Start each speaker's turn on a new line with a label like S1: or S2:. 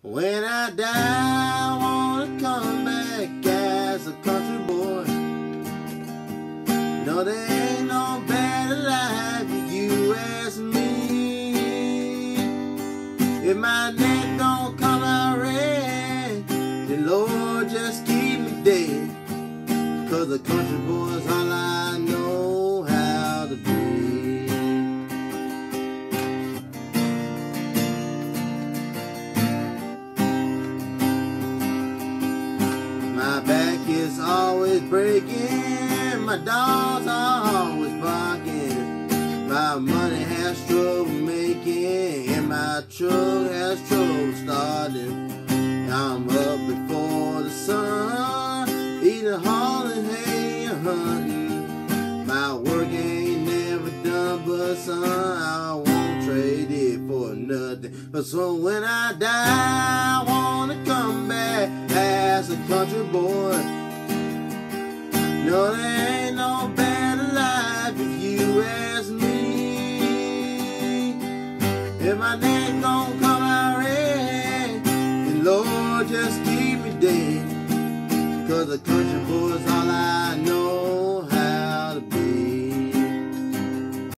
S1: When I die, I wanna come back as a country boy. No, there ain't no better life if you ask me. If my neck don't come out red, then Lord just keep me dead. 'Cause a country boy's all I know how to be. My back is always breaking, my dogs are always barking, my money has trouble making, and my truck has trouble starting. I'm up before the sun, eating, hauling, hay, and hunting. My work ain't never done, but son, I won't trade it for nothing. But so when I die, I wanna come back as a country boy. No, there ain't no better life if you ask me. If my neck don't come out red, then Lord just keep me dead. 'Cause a country boy's all I know